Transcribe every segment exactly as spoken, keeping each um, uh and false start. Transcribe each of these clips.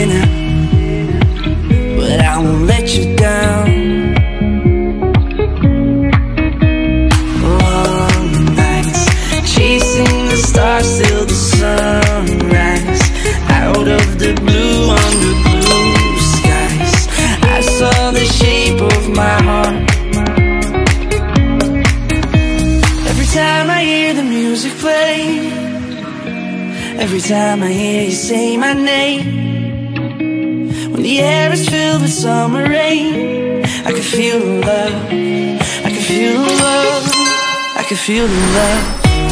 dinner, but I won't let you down. Long nights chasing the stars till the sunrise. Out of the blue, under blue skies, I saw the shape of my heart. Every time I hear the music play, every time I hear you say my name, when the air is filled with summer rain, I can feel the love, I can feel the love, I can feel the love.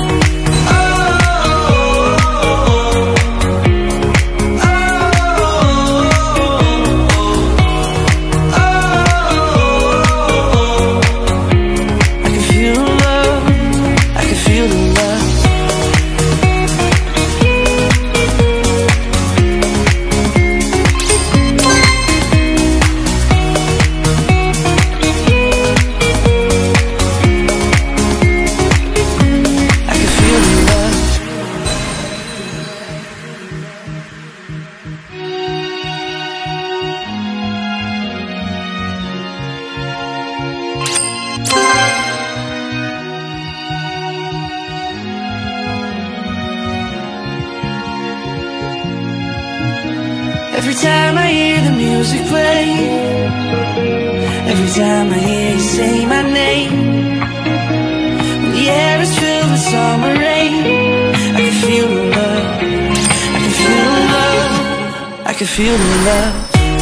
Every time I hear the music play, every time I hear you say my name, when the air is filled with summer rain, I can feel the love, I can feel the love, I can feel the love.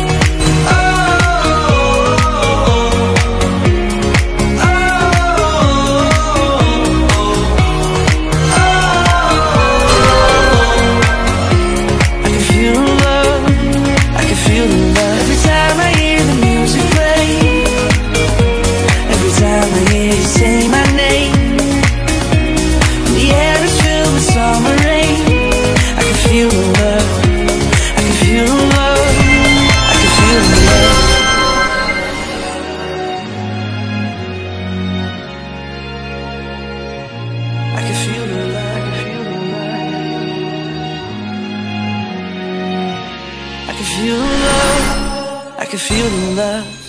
I can feel the love, I can feel the love, I can feel the love.